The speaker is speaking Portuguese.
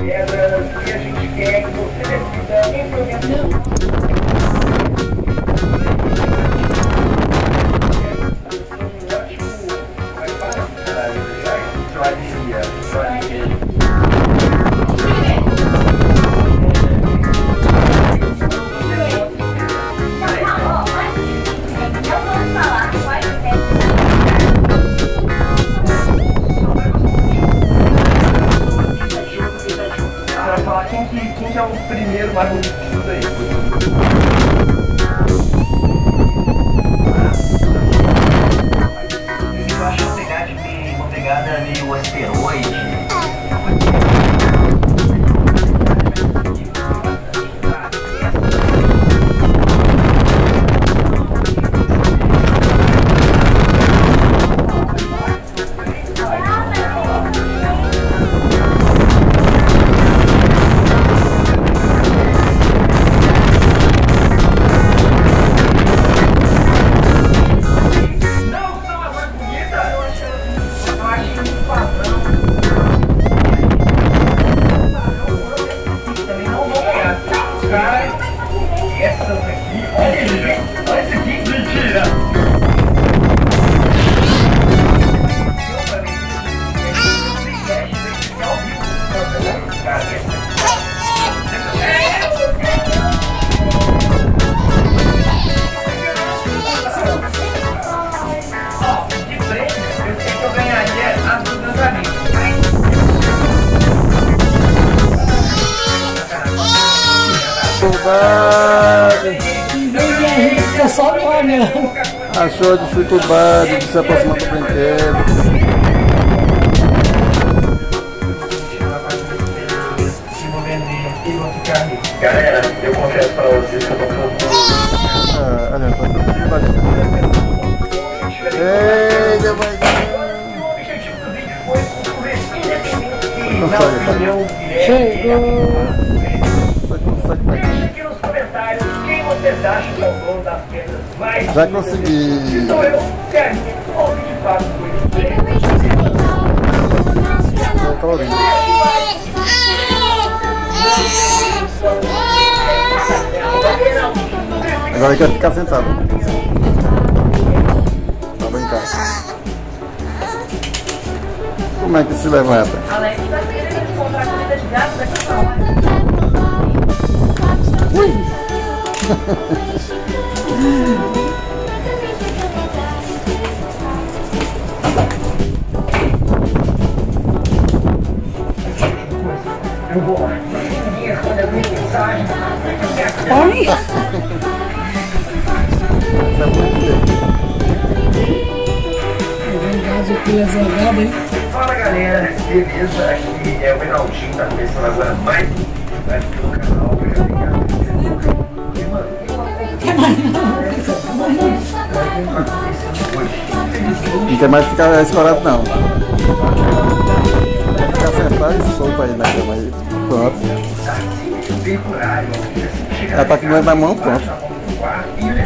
que a gente quer que você decida implementar. Quem que é o primeiro mais bonito de tudo aí? Eu acho uma pegada meio asteroide. Fica só me olhando. Achou dificuldade de se aproximar do brinquedo. Galera, eu confesso pra vocês que eu tô um pouco... Olha, tá tudo bacana. Ei, vai. O objetivo do vídeo foi Não sai, Chegou. Deixa aqui nos comentários quem vocês acham que é o dono das pedras mais... Já consegui. Sou eu, Sérgio, ou de fato foi Agora eu quero ficar sentado. Pra brincar. Como é que se levanta? Alex vai querer encontrar comida de gato daqui pra lá. Eu vou lá. Ninguém responde a minha mensagem. Oi? É verdade, aqui é zangado, hein? Fala galera, beleza? Aqui é o Reinaldinho, tá começando agora mais um canal. Não tem mais que ficar escorado não. Ficar sentado e solto aí na cama aí. Pronto. Já tá com o na mão, pronto.